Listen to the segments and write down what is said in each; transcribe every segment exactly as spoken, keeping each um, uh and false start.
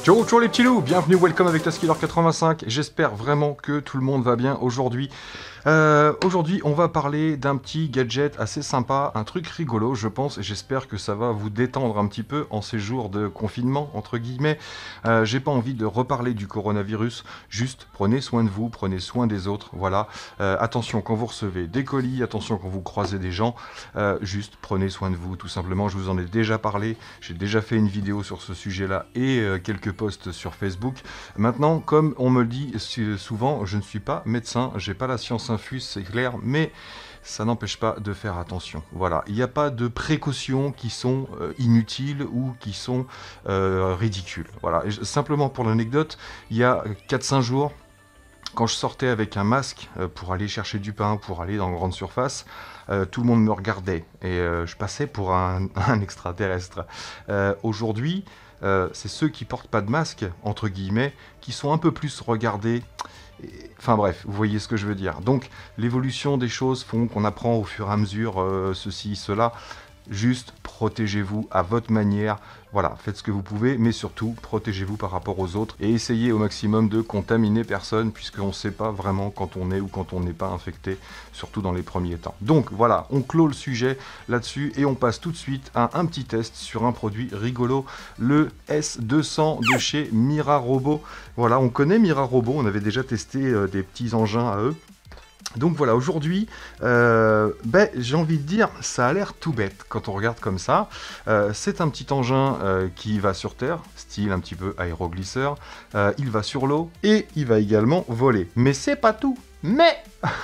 Ciao, ciao les petits loups, bienvenue, welcome avec Taskiller quatre-vingt-cinq. J'espère vraiment que tout le monde va bien aujourd'hui. Euh, aujourd'hui, on va parler d'un petit gadget assez sympa, un truc rigolo, je pense, et j'espère que ça va vous détendre un petit peu en ces jours de confinement, entre guillemets. Euh, j'ai pas envie de reparler du coronavirus, juste prenez soin de vous, prenez soin des autres, voilà. Euh, attention quand vous recevez des colis, attention quand vous croisez des gens, euh, juste prenez soin de vous, tout simplement. Je vous en ai déjà parlé, j'ai déjà fait une vidéo sur ce sujet-là et euh, quelques posts sur Facebook. Maintenant, comme on me le dit souvent, je ne suis pas médecin, j'ai pas la science infuse, c'est clair, mais ça n'empêche pas de faire attention. Voilà, il n'y a pas de précautions qui sont euh, inutiles ou qui sont euh, ridicules. Voilà, et simplement pour l'anecdote, il y a quatre cinq jours, quand je sortais avec un masque euh, pour aller chercher du pain, pour aller dans une grande surface, euh, tout le monde me regardait et euh, je passais pour un, un extraterrestre. Euh, Aujourd'hui, euh, c'est ceux qui portent pas de masque, entre guillemets, qui sont un peu plus regardés. Et, enfin bref, vous voyez ce que je veux dire. Donc l'évolution des choses font qu'on apprend au fur et à mesure euh, ceci, cela. Juste protégez-vous à votre manière. Voilà, faites ce que vous pouvez, mais surtout protégez-vous par rapport aux autres et essayez au maximum de contaminer personne, puisqu'on ne sait pas vraiment quand on est ou quand on n'est pas infecté, surtout dans les premiers temps. Donc voilà, on clôt le sujet là-dessus et on passe tout de suite à un petit test sur un produit rigolo, le S deux cents de chez Mira Robot. Voilà, on connaît Mira Robot, on avait déjà testé euh, des petits engins à eux. Donc voilà, aujourd'hui, euh, ben, j'ai envie de dire, ça a l'air tout bête quand on regarde comme ça. Euh, c'est un petit engin euh, qui va sur terre, style un petit peu aéroglisseur. Euh, il va sur l'eau et il va également voler. Mais c'est pas tout. Mais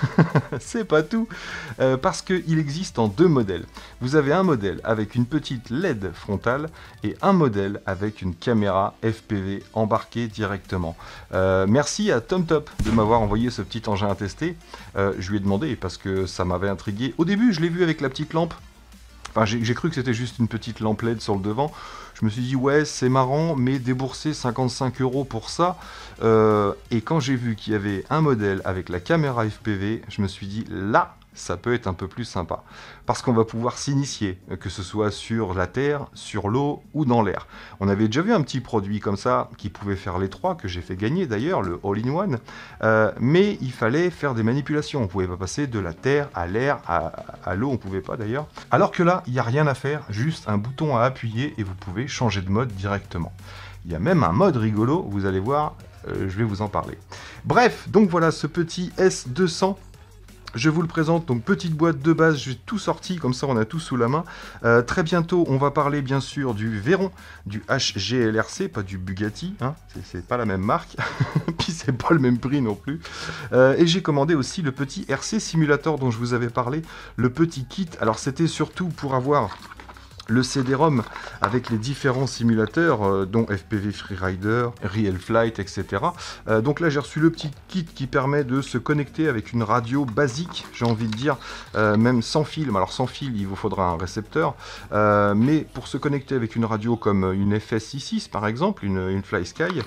c'est pas tout, euh, parce qu'il existe en deux modèles. Vous avez un modèle avec une petite L E D frontale et un modèle avec une caméra F P V embarquée directement. Euh, merci à TomTop de m'avoir envoyé ce petit engin à tester. Euh, je lui ai demandé parce que ça m'avait intrigué. Au début, je l'ai vu avec la petite lampe. Enfin, j'ai cru que c'était juste une petite lampe L E D sur le devant. Je me suis dit, ouais, c'est marrant, mais débourser cinquante-cinq euros pour ça. Euh, et quand j'ai vu qu'il y avait un modèle avec la caméra F P V, je me suis dit, là, ça peut être un peu plus sympa. Parce qu'on va pouvoir s'initier, que ce soit sur la terre, sur l'eau ou dans l'air. On avait déjà vu un petit produit comme ça, qui pouvait faire les trois, que j'ai fait gagner d'ailleurs, le All-in-One. Euh, mais il fallait faire des manipulations. On ne pouvait pas passer de la terre à l'air, à, à l'eau, on ne pouvait pas d'ailleurs. Alors que là, il n'y a rien à faire, juste un bouton à appuyer et vous pouvez changer de mode directement. Il y a même un mode rigolo, vous allez voir, euh, je vais vous en parler. Bref, donc voilà ce petit S deux cents. Je vous le présente, donc petite boîte de base, j'ai tout sorti, comme ça on a tout sous la main. Euh, très bientôt, on va parler bien sûr du Veyron, du H G L R C, pas du Bugatti, hein, c'est pas la même marque, puis c'est pas le même prix non plus. Euh, et j'ai commandé aussi le petit R C Simulator dont je vous avais parlé, le petit kit. Alors c'était surtout pour avoir le C D ROM avec les différents simulateurs, euh, dont F P V Freerider, Real Flight, et cetera. Euh, donc là, j'ai reçu le petit kit qui permet de se connecter avec une radio basique, j'ai envie de dire, euh, même sans fil. Alors sans fil, il vous faudra un récepteur, euh, mais pour se connecter avec une radio comme une F S I six par exemple, une, une FlySky,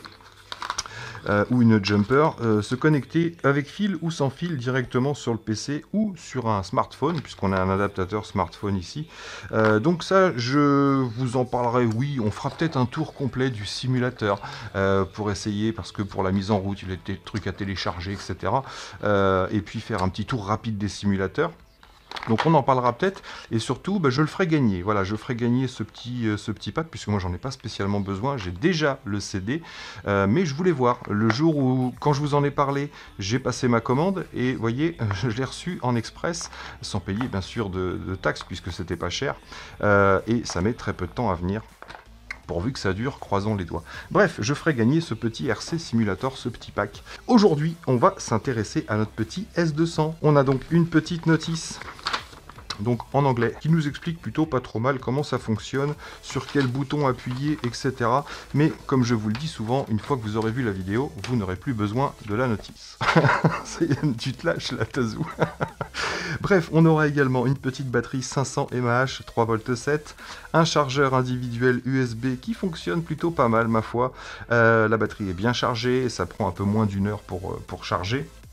Euh, ou une jumper, euh, se connecter avec fil ou sans fil directement sur le P C ou sur un smartphone, puisqu'on a un adaptateur smartphone ici. Euh, donc ça, je vous en parlerai, oui, on fera peut-être un tour complet du simulateur euh, pour essayer, parce que pour la mise en route, il y a des trucs à télécharger, et cetera. Euh, et puis faire un petit tour rapide des simulateurs. Donc on en parlera peut-être, et surtout bah, je le ferai gagner, voilà, je ferai gagner ce petit, euh, ce petit pack, puisque moi j'en ai pas spécialement besoin, j'ai déjà le C D, euh, mais je voulais voir, le jour où, quand je vous en ai parlé, j'ai passé ma commande, et vous voyez, je l'ai reçu en express, sans payer bien sûr de, de taxes, puisque c'était pas cher, euh, et ça met très peu de temps à venir. Pourvu que ça dure, croisons les doigts. Bref, je ferai gagner ce petit R C Simulator, ce petit pack. Aujourd'hui, on va s'intéresser à notre petit S deux cents. On a donc une petite notice, donc en anglais, qui nous explique plutôt pas trop mal comment ça fonctionne, sur quel bouton appuyer, et cetera. Mais comme je vous le dis souvent, une fois que vous aurez vu la vidéo, vous n'aurez plus besoin de la notice. Tu te lâches là, Tazou. Bref, on aura également une petite batterie cinq cents milliampères heure, trois volts sept, un chargeur individuel U S B qui fonctionne plutôt pas mal, ma foi. Euh, la batterie est bien chargée, ça prend un peu moins d'une heure pour, pour charger.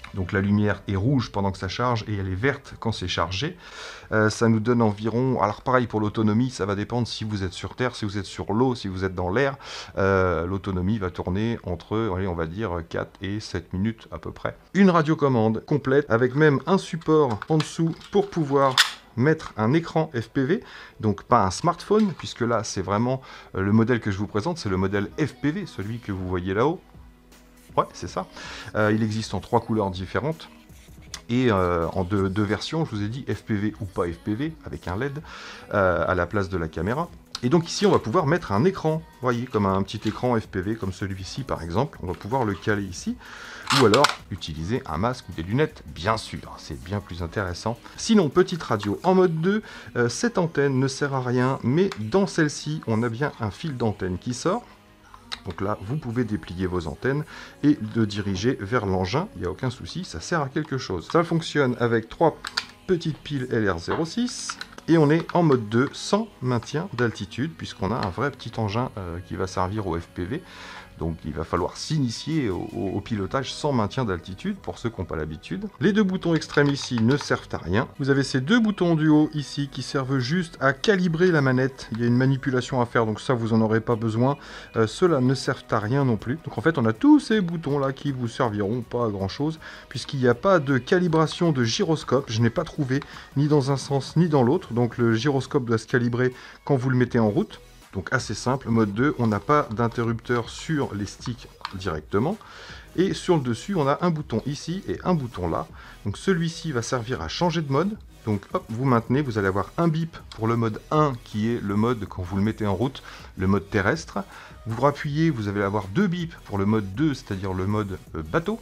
Donc la lumière est rouge pendant que ça charge et elle est verte quand c'est chargé. Euh, ça nous donne environ, alors pareil pour l'autonomie, ça va dépendre si vous êtes sur Terre, si vous êtes sur l'eau, si vous êtes dans l'air. Euh, l'autonomie va tourner entre, allez, on va dire, quatre et sept minutes à peu près. Une radiocommande complète avec même un support en dessous pour pouvoir mettre un écran F P V, donc pas un smartphone, puisque là c'est vraiment euh, le modèle que je vous présente, c'est le modèle F P V, celui que vous voyez là-haut. Ouais, c'est ça. Euh, il existe en trois couleurs différentes et euh, en deux, deux versions, je vous ai dit F P V ou pas F P V, avec un L E D euh, à la place de la caméra. Et donc ici, on va pouvoir mettre un écran, vous voyez, comme un petit écran F P V, comme celui-ci par exemple. On va pouvoir le caler ici, ou alors utiliser un masque ou des lunettes, bien sûr, c'est bien plus intéressant. Sinon, petite radio en mode deux, euh, cette antenne ne sert à rien, mais dans celle-ci, on a bien un fil d'antenne qui sort. Donc là, vous pouvez déplier vos antennes et le diriger vers l'engin, il n'y a aucun souci, ça sert à quelque chose. Ça fonctionne avec trois petites piles L R zéro six et on est en mode deux sans maintien d'altitude puisqu'on a un vrai petit engin euh, qui va servir au F P V. Donc il va falloir s'initier au, au pilotage sans maintien d'altitude pour ceux qui n'ont pas l'habitude. Les deux boutons extrêmes ici ne servent à rien. Vous avez ces deux boutons du haut ici qui servent juste à calibrer la manette. Il y a une manipulation à faire, donc ça vous n'en aurez pas besoin. Euh, Ceux-là ne servent à rien non plus. Donc en fait on a tous ces boutons là qui vous serviront pas à grand chose puisqu'il n'y a pas de calibration de gyroscope. Je n'ai pas trouvé ni dans un sens ni dans l'autre. Donc le gyroscope doit se calibrer quand vous le mettez en route. Donc assez simple, mode deux, on n'a pas d'interrupteur sur les sticks directement. Et sur le dessus, on a un bouton ici et un bouton là. Donc celui-ci va servir à changer de mode. Donc hop, vous maintenez, vous allez avoir un bip pour le mode un qui est le mode quand vous le mettez en route, le mode terrestre. Vous rappuyez, vous allez avoir deux bips pour le mode deux, c'est-à-dire le mode euh, bateau.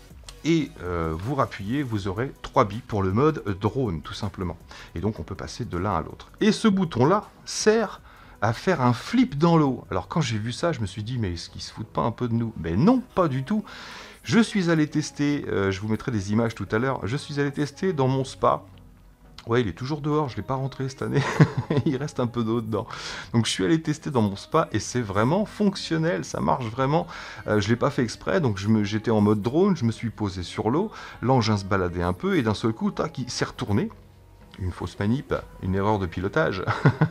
Et euh, vous rappuyez, vous aurez trois bips pour le mode euh, drone, tout simplement. Et donc on peut passer de l'un à l'autre. Et ce bouton-là sert à faire un flip dans l'eau. Alors quand j'ai vu ça, je me suis dit, mais est-ce qu'ils se foutent pas un peu de nous? Mais non, pas du tout. Je suis allé tester, euh, je vous mettrai des images tout à l'heure, je suis allé tester dans mon spa. Ouais, il est toujours dehors, je ne l'ai pas rentré cette année, il reste un peu d'eau dedans. Donc je suis allé tester dans mon spa et c'est vraiment fonctionnel, ça marche vraiment. Euh, je ne l'ai pas fait exprès, donc j'étais en mode drone, je me suis posé sur l'eau, l'engin se baladait un peu et d'un seul coup, tac, il s'est retourné. Une fausse manip, une erreur de pilotage.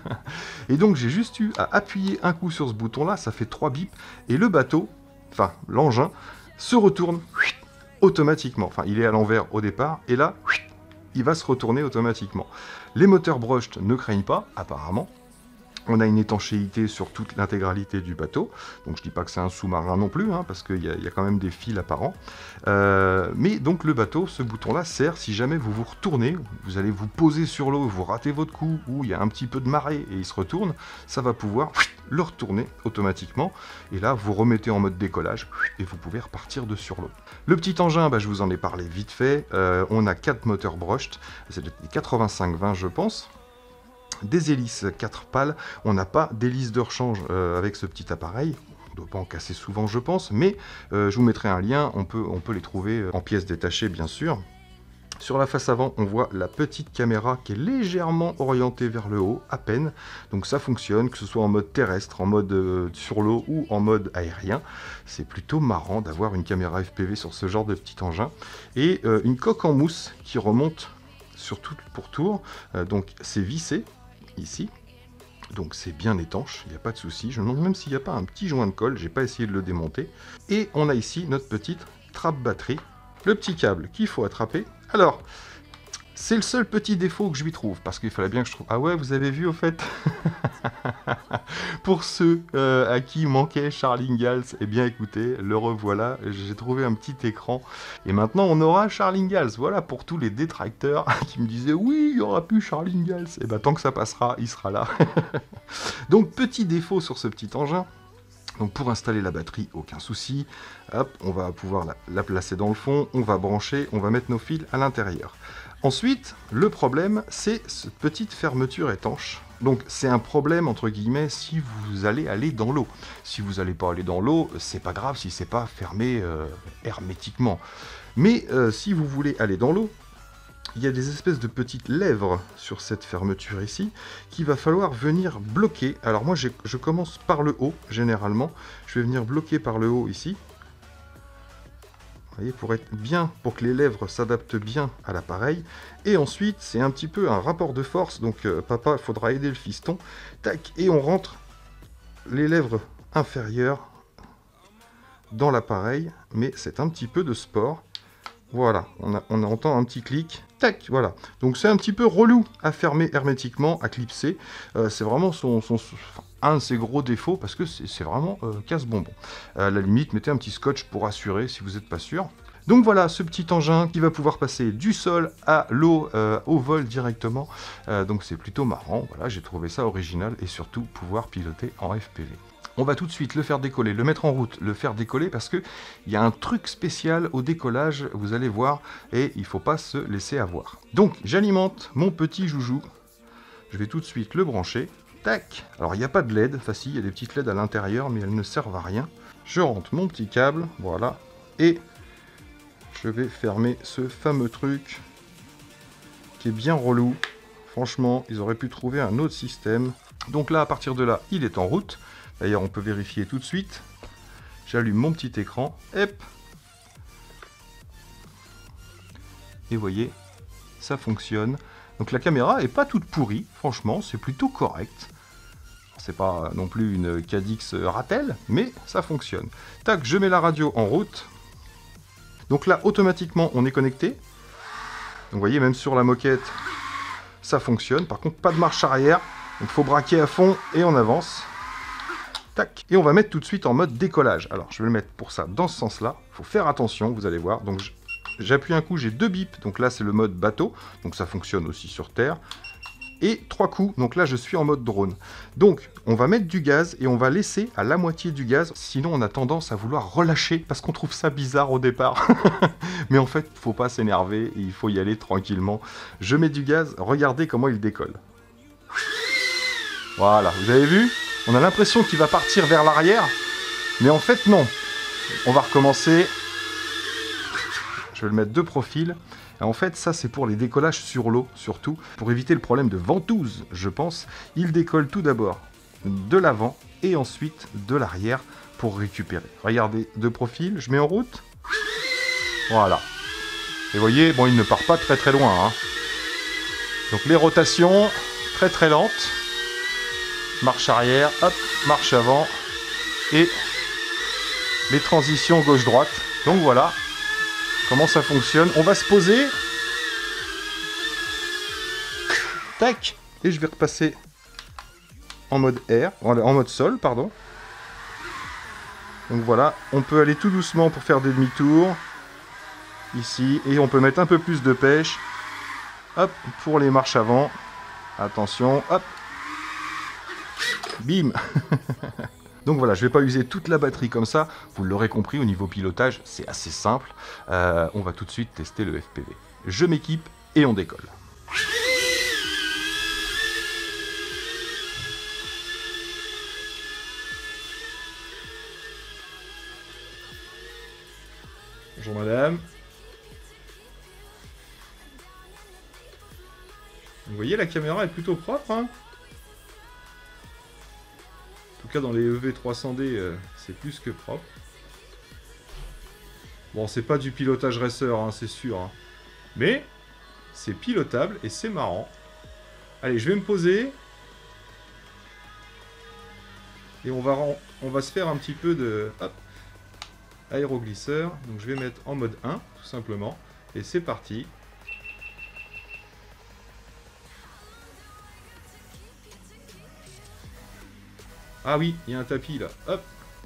Et donc j'ai juste eu à appuyer un coup sur ce bouton là, ça fait trois bips, et le bateau, enfin l'engin, se retourne automatiquement. Enfin il est à l'envers au départ, et là, il va se retourner automatiquement. Les moteurs brushed ne craignent pas, apparemment. On a une étanchéité sur toute l'intégralité du bateau, donc je ne dis pas que c'est un sous-marin non plus, hein, parce qu'il y, y a quand même des fils apparents. Euh, mais donc le bateau, ce bouton-là sert si jamais vous vous retournez, vous allez vous poser sur l'eau, vous ratez votre coup, ou il y a un petit peu de marée et il se retourne, ça va pouvoir le retourner automatiquement, et là vous remettez en mode décollage, et vous pouvez repartir de sur l'eau. Le petit engin, bah, je vous en ai parlé vite fait, euh, on a quatre moteurs brushed, c'est des quatre-vingt-cinq vingt je pense. Des hélices quatre pales, on n'a pas d'hélice de rechange euh, avec ce petit appareil, on ne doit pas en casser souvent je pense, mais euh, je vous mettrai un lien, on peut, on peut les trouver en pièces détachées bien sûr. Sur la face avant, on voit la petite caméra qui est légèrement orientée vers le haut, à peine, donc ça fonctionne, que ce soit en mode terrestre, en mode euh, sur l'eau ou en mode aérien. C'est plutôt marrant d'avoir une caméra F P V sur ce genre de petit engin. Et euh, une coque en mousse qui remonte sur tout le pourtour, euh, donc c'est vissé, ici, donc c'est bien étanche, il n'y a pas de souci. Je me demande même s'il n'y a pas un petit joint de colle, j'ai pas essayé de le démonter. Et on a ici notre petite trappe batterie, le petit câble qu'il faut attraper. Alors, c'est le seul petit défaut que je lui trouve, parce qu'il fallait bien que je trouve... Ah ouais, vous avez vu au fait. Pour ceux euh, à qui manquait Charles Ingalls, eh bien écoutez, le revoilà, j'ai trouvé un petit écran, et maintenant on aura Charles Ingalls. Voilà, pour tous les détracteurs qui me disaient, oui, il n'y aura plus Charles Ingalls, et bien tant que ça passera, il sera là. Donc petit défaut sur ce petit engin. Donc pour installer la batterie, aucun souci, hop, on va pouvoir la, la placer dans le fond, on va brancher, on va mettre nos fils à l'intérieur. Ensuite, le problème, c'est cette petite fermeture étanche. Donc c'est un problème, entre guillemets, si vous allez aller dans l'eau. Si vous n'allez pas aller dans l'eau, c'est pas grave si c'est pas fermé euh, hermétiquement. Mais euh, si vous voulez aller dans l'eau, il y a des espèces de petites lèvres sur cette fermeture ici, qu'il va falloir venir bloquer. Alors moi, je commence par le haut, généralement. Je vais venir bloquer par le haut ici. voyez, pour être bien, pour que les lèvres s'adaptent bien à l'appareil. Et ensuite, c'est un petit peu un rapport de force, donc euh, papa, il faudra aider le fiston. Tac, et on rentre les lèvres inférieures dans l'appareil, mais c'est un petit peu de sport. Voilà, on, a, on entend un petit clic. Tac, voilà. Donc c'est un petit peu relou à fermer hermétiquement, à clipser. Euh, c'est vraiment son, son, son, un de ses gros défauts, parce que c'est vraiment euh, casse-bonbon. Euh, à la limite, mettez un petit scotch pour assurer si vous n'êtes pas sûr. Donc voilà, ce petit engin qui va pouvoir passer du sol à l'eau, euh, au vol directement. Euh, donc c'est plutôt marrant, voilà, j'ai trouvé ça original, et surtout pouvoir piloter en F P V. On va tout de suite le faire décoller, le mettre en route, le faire décoller, parce qu'il y a un truc spécial au décollage, vous allez voir, et il ne faut pas se laisser avoir. Donc j'alimente mon petit joujou, je vais tout de suite le brancher, tac. Alors il n'y a pas de L E D, enfin si, il y a des petites L E D à l'intérieur, mais elles ne servent à rien. Je rentre mon petit câble, voilà, et je vais fermer ce fameux truc, qui est bien relou. Franchement, ils auraient pu trouver un autre système. Donc là, à partir de là, il est en route. D'ailleurs, on peut vérifier tout de suite. J'allume mon petit écran. Hop. Et vous voyez, ça fonctionne. Donc la caméra est pas toute pourrie. Franchement, c'est plutôt correct. C'est pas non plus une Cadix Ratel, mais ça fonctionne. Tac, je mets la radio en route. Donc là, automatiquement, on est connecté. Donc vous voyez, même sur la moquette, ça fonctionne. Par contre, pas de marche arrière. Il faut braquer à fond et on avance. Tac. Et on va mettre tout de suite en mode décollage. Alors, je vais le mettre pour ça dans ce sens-là. Il faut faire attention, vous allez voir. Donc, j'appuie un coup, j'ai deux bips. Donc là, c'est le mode bateau. Donc ça fonctionne aussi sur Terre. Et trois coups. Donc là, je suis en mode drone. Donc, on va mettre du gaz et on va laisser à la moitié du gaz. Sinon, on a tendance à vouloir relâcher parce qu'on trouve ça bizarre au départ. Mais en fait, il ne faut pas s'énerver et il faut y aller tranquillement. Je mets du gaz. Regardez comment il décolle. Voilà, vous avez vu ? On a l'impression qu'il va partir vers l'arrière, mais en fait non. On va recommencer. Je vais le mettre de profil. Et en fait, ça c'est pour les décollages sur l'eau, surtout, pour éviter le problème de ventouse, je pense. Il décolle tout d'abord de l'avant et ensuite de l'arrière pour récupérer. Regardez, de profil, je mets en route. Voilà. Et vous voyez, bon, il ne part pas très très loin. Hein. Donc les rotations, très très lentes. Marche arrière, hop, marche avant, et les transitions gauche-droite. Donc voilà comment ça fonctionne. On va se poser. Tac. Et je vais repasser en mode air, en mode sol, pardon. Donc voilà, on peut aller tout doucement pour faire des demi-tours. Ici, et on peut mettre un peu plus de pêche. Hop, pour les marches avant. Attention, hop. Bim. Donc voilà, je ne vais pas user toute la batterie comme ça. Vous l'aurez compris, au niveau pilotage, c'est assez simple. Euh, on va tout de suite tester le F P V. Je m'équipe et on décolle. Bonjour madame. Vous voyez, la caméra est plutôt propre, hein. En tout cas, dans les E V trois cents D, euh, c'est plus que propre. Bon, c'est pas du pilotage racer, hein, c'est sûr. Hein. Mais, c'est pilotable et c'est marrant. Allez, je vais me poser. Et on va, on va se faire un petit peu de... Hop, aéroglisseur. Donc, je vais mettre en mode un, tout simplement. Et c'est parti. Ah oui, il y a un tapis là. Hop.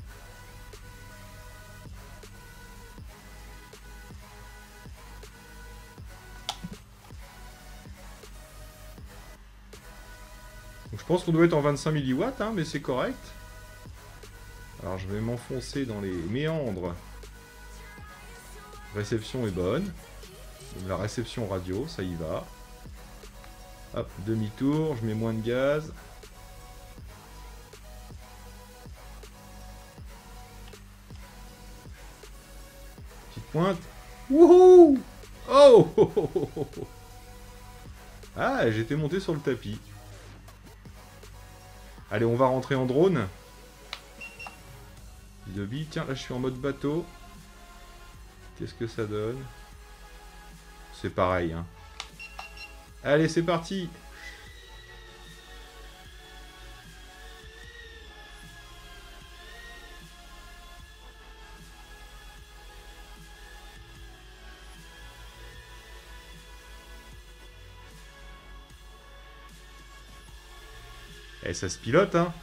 Donc je pense qu'on doit être en vingt-cinq milliwatts, hein, mais c'est correct. Alors je vais m'enfoncer dans les méandres. Réception est bonne. Donc, la réception radio, ça y va. Hop, demi-tour, je mets moins de gaz. Pointe. Wouhou! Oh, oh, oh, oh, oh. Ah, j'étais monté sur le tapis. Allez, on va rentrer en drone. De bille. Tiens, là, je suis en mode bateau. Qu'est-ce que ça donne? C'est pareil, hein. Allez, c'est parti! Et ça se pilote, hein.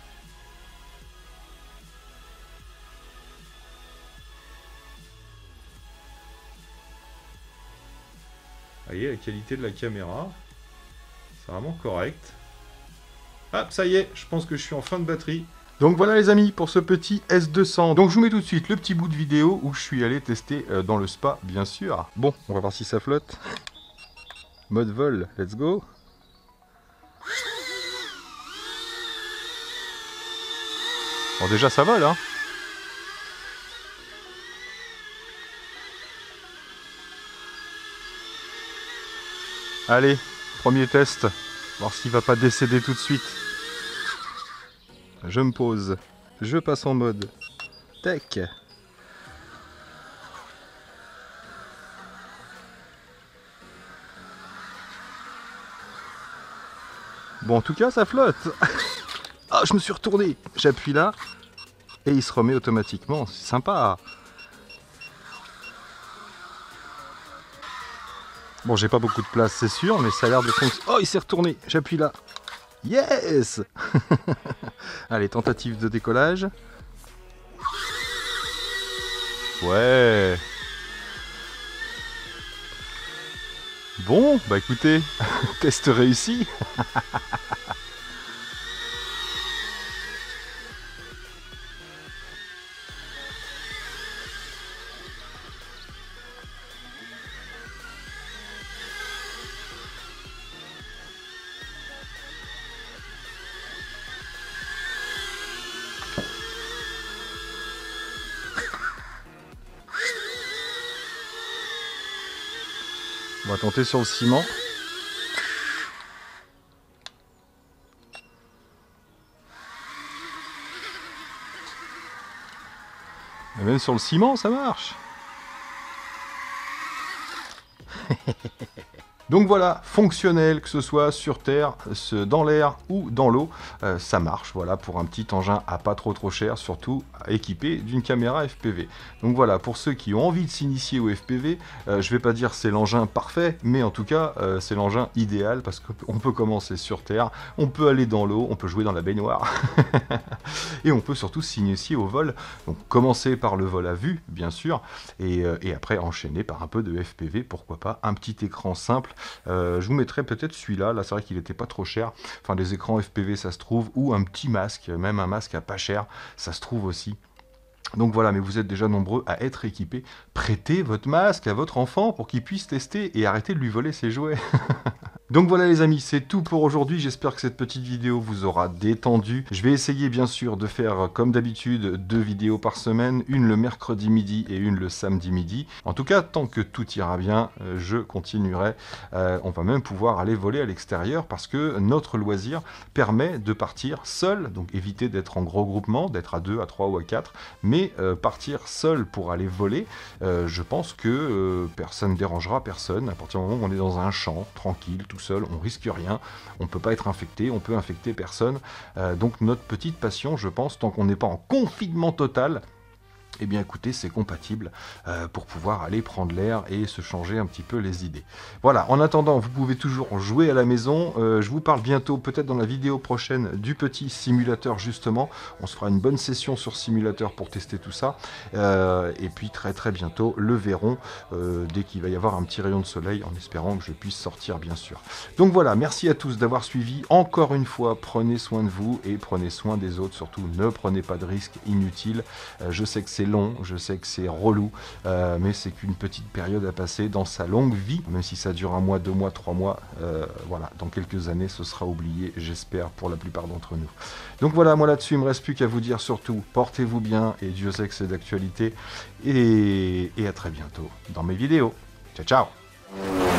Vous voyez la qualité de la caméra. C'est vraiment correct. Ah, ça y est, je pense que je suis en fin de batterie. Donc voilà les amis, pour ce petit S deux cents. Donc je vous mets tout de suite le petit bout de vidéo où je suis allé tester euh, dans le spa, bien sûr. Bon, on va voir si ça flotte. Mode vol, let's go. Bon, déjà ça vole, hein. Allez, premier test. Voir s'il va pas décéder tout de suite. Je me pose. Je passe en mode tech. Bon, en tout cas, ça flotte. Ah, je me suis retourné. J'appuie là. Et il se remet automatiquement. C'est sympa. Bon, j'ai pas beaucoup de place, c'est sûr, mais ça a l'air de fonctionner. Oh, il s'est retourné. J'appuie là. Yes. Allez, tentative de décollage. Ouais. Bon, bah écoutez, test réussi. On va tenter sur le ciment. Et même sur le ciment, ça marche. Donc voilà, fonctionnel, que ce soit sur terre, dans l'air ou dans l'eau, euh, ça marche, voilà, pour un petit engin à pas trop trop cher, surtout équipé d'une caméra F P V. Donc voilà, pour ceux qui ont envie de s'initier au F P V, euh, je vais pas dire c'est l'engin parfait, mais en tout cas, euh, c'est l'engin idéal, parce qu'on peut commencer sur terre, on peut aller dans l'eau, on peut jouer dans la baignoire, et on peut surtout s'initier au vol. Donc commencer par le vol à vue, bien sûr, et, euh, et après enchaîner par un peu de F P V, pourquoi pas, un petit écran simple. Euh, je vous mettrai peut-être celui-là, là c'est vrai qu'il n'était pas trop cher, enfin des écrans F P V ça se trouve, ou un petit masque, même un masque à pas cher, ça se trouve aussi. Donc voilà, mais vous êtes déjà nombreux à être équipés. Prêtez votre masque à votre enfant pour qu'il puisse tester et arrêtez de lui voler ses jouets. Donc voilà les amis, c'est tout pour aujourd'hui. J'espère que cette petite vidéo vous aura détendu. Je vais essayer bien sûr de faire comme d'habitude deux vidéos par semaine, une le mercredi midi et une le samedi midi. En tout cas, tant que tout ira bien, je continuerai. Euh, on va même pouvoir aller voler à l'extérieur parce que notre loisir permet de partir seul, donc éviter d'être en gros groupement, d'être à deux, à trois ou à quatre, mais euh, partir seul pour aller voler, euh, je pense que euh, personne ne dérangera personne à partir du moment où on est dans un champ, tranquille, tout seul, on risque rien, on peut pas être infecté, on peut infecter personne, euh, donc notre petite passion, je pense, tant qu'on n'est pas en confinement total, eh bien écoutez, c'est compatible euh, pour pouvoir aller prendre l'air et se changer un petit peu les idées. Voilà, en attendant, vous pouvez toujours jouer à la maison. Euh, je vous parle bientôt, peut-être dans la vidéo prochaine, du petit simulateur justement. On se fera une bonne session sur simulateur pour tester tout ça. Euh, et puis très très bientôt, le verront euh, dès qu'il va y avoir un petit rayon de soleil, en espérant que je puisse sortir bien sûr. Donc voilà, merci à tous d'avoir suivi. Encore une fois, prenez soin de vous et prenez soin des autres. Surtout, ne prenez pas de risques inutiles. Euh, je sais que c'est long, je sais que c'est relou, euh, mais c'est qu'une petite période à passer dans sa longue vie, même si ça dure un mois, deux mois, trois mois, euh, voilà, dans quelques années ce sera oublié, j'espère, pour la plupart d'entre nous. Donc voilà, moi là-dessus, il ne me reste plus qu'à vous dire surtout, portez-vous bien, et Dieu sait que c'est d'actualité, et, et à très bientôt dans mes vidéos. Ciao, ciao!